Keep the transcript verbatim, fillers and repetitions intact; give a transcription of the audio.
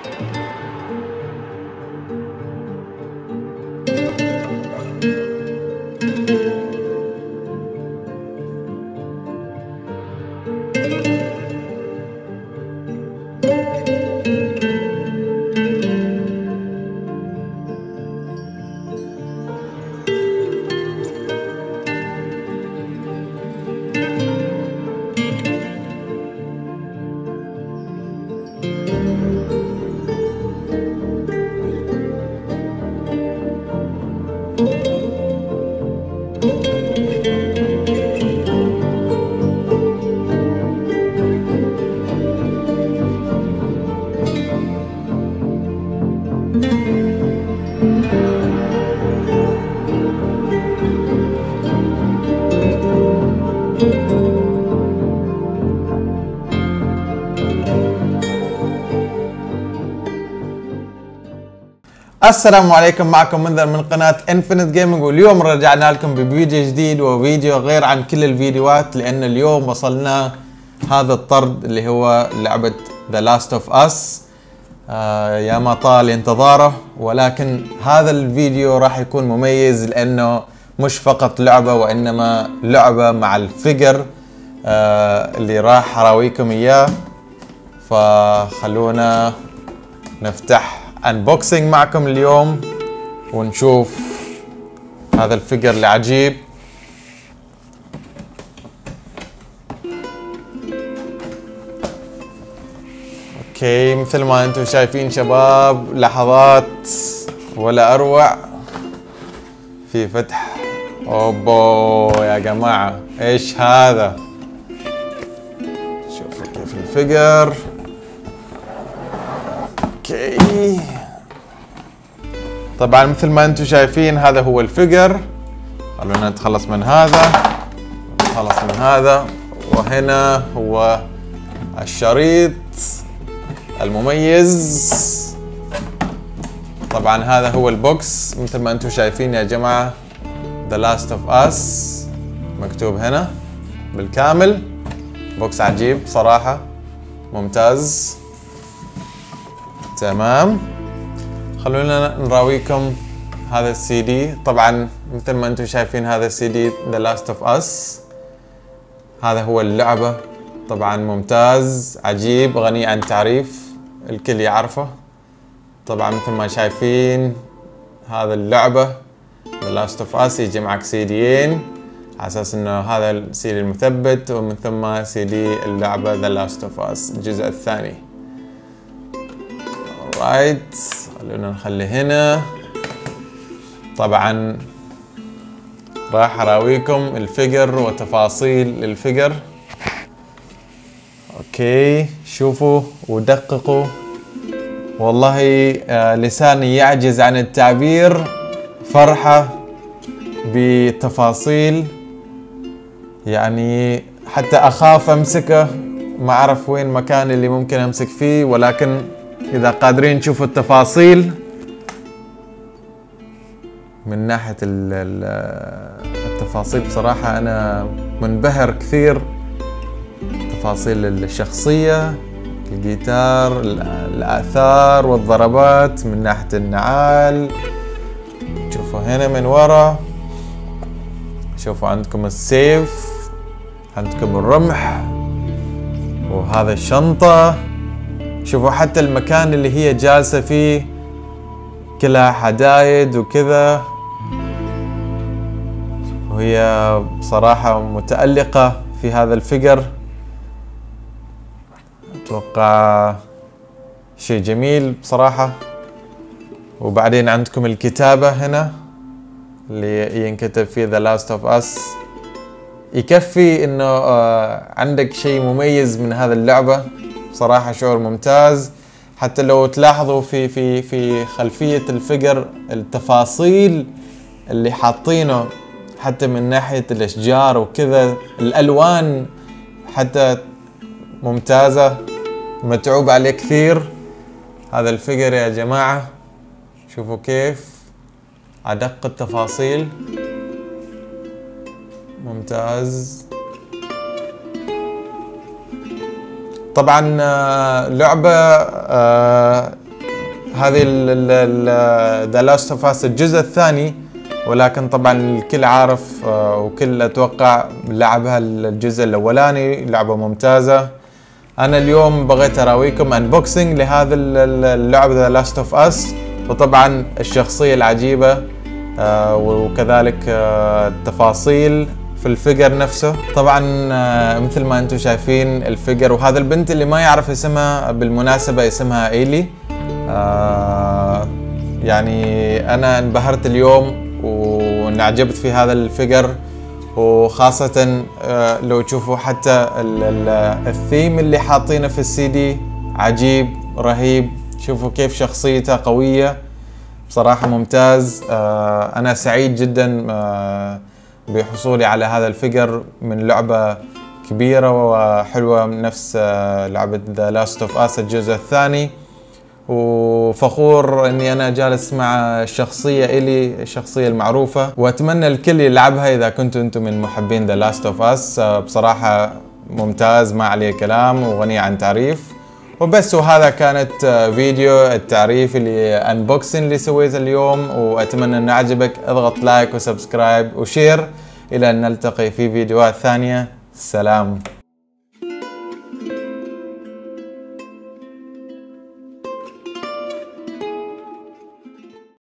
السلام عليكم، معكم منذر من قناة انفينيت جيمنج، واليوم رجعنا لكم بفيديو جديد وفيديو غير عن كل الفيديوهات، لأن اليوم وصلنا هذا الطرد اللي هو لعبة The Last of Us. آه يا ما طال انتظاره، ولكن هذا الفيديو راح يكون مميز لأنه مش فقط لعبة وإنما لعبة مع الفيجر آه اللي راح أراويكم إياه. فخلونا نفتح انبوكسينج معكم اليوم ونشوف هذا الفيجر العجيب. اوكي، مثل ما انتم شايفين شباب، لحظات ولا اروع في فتح. اوبو يا جماعة، ايش هذا؟ شوفوا كيف الفيجر. اوكي، طبعا مثل ما انتم شايفين هذا هو الفيجر. خلونا نتخلص من هذا، نتخلص من هذا، وهنا هو الشريط المميز. طبعا هذا هو البوكس مثل ما انتم شايفين يا جماعة، The Last of Us مكتوب هنا بالكامل. بوكس عجيب صراحة، ممتاز. تمام، خلونا نراويكم هذا السي دي. طبعا مثل ما انتم شايفين هذا السي دي The Last of Us، هذا هو اللعبة. طبعا ممتاز عجيب غني عن تعريف، الكل يعرفه. طبعا مثل ما شايفين هذا اللعبة The Last of Us يجي معك سي ديين على اساس انه هذا السي دي المثبت، ومن ثم سي دي اللعبة The Last of Us الجزء الثاني. رايت، خلونا نخلي هنا. طبعا راح اراويكم الفيجر وتفاصيل الفيجر. اوكي، شوفوا ودققوا، والله آه لساني يعجز عن التعبير. فرحة بتفاصيل، يعني حتى اخاف امسكه، ما اعرف وين مكان اللي ممكن امسك فيه، ولكن إذا قادرين تشوفوا التفاصيل من ناحية التفاصيل، بصراحة أنا منبهر كثير. تفاصيل الشخصية، الجيتار، الآثار والضربات من ناحية النعال. شوفوا هنا من ورا، شوفوا عندكم السيف، عندكم الرمح، وهذا الشنطة. شوفوا حتى المكان اللي هي جالسة فيه كلها حدايد وكذا، وهي بصراحة متألقة في هذا الفيجر. أتوقع شيء جميل بصراحة. وبعدين عندكم الكتابة هنا اللي ينكتب فيه The Last of Us. يكفي إنه عندك شيء مميز من هذا اللعبة، صراحة شعور ممتاز. حتى لو تلاحظوا في في في خلفية الفيجر التفاصيل اللي حاطينه، حتى من ناحية الأشجار وكذا، الألوان حتى ممتازة، متعوب عليه كثير هذا الفيجر يا جماعة. شوفوا كيف أدق التفاصيل، ممتاز. طبعا لعبة هذه ذا لاست اوف اس الجزء الثاني، ولكن طبعا الكل عارف وكل اتوقع لعبها الجزء الاولاني، لعبة ممتازة. انا اليوم بغيت اراويكم انبوكسنج لهذا اللعبة ذا لاست اوف اس، وطبعا الشخصية العجيبة وكذلك التفاصيل في الفيجر نفسه. طبعا مثل ما انتم شايفين الفيجر، وهذا البنت اللي ما يعرف اسمها بالمناسبة اسمها ايلي. آه يعني انا انبهرت اليوم وانعجبت في هذا الفيجر، وخاصة آه لو تشوفوا حتى ال ال الثيم اللي حاطينه في السي دي عجيب رهيب. شوفوا كيف شخصيته قوية، بصراحة ممتاز. آه انا سعيد جدا آه بحصولي على هذا الفيجر من لعبة كبيرة وحلوة نفس آه لعبة ذا لاست اوف اس الجزء الثاني، وفخور اني انا جالس مع الشخصية إلي، الشخصية المعروفة، واتمنى الكل يلعبها اذا كنتوا انتم من محبين ذا لاست اوف اس. بصراحة ممتاز ما عليه كلام وغني عن تعريف. وبس، وهذا كانت فيديو التعريف اللي انبوكسنج اللي سويته اليوم، واتمنى انه عجبك. اضغط لايك وسبسكرايب وشير، الى ان نلتقي في فيديوهات ثانية. سلام.